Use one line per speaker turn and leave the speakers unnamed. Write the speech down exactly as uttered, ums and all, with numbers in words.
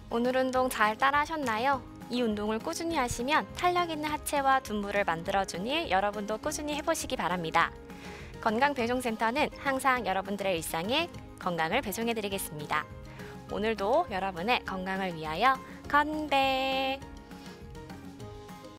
오늘 운동 잘 따라 하셨나요? 이 운동을 꾸준히 하시면 탄력 있는 하체와 둔부를 만들어주니 여러분도 꾸준히 해보시기 바랍니다. 건강배송센터는 항상 여러분들의 일상에 건강을 배송해드리겠습니다. 오늘도 여러분의 건강을 위하여 건배!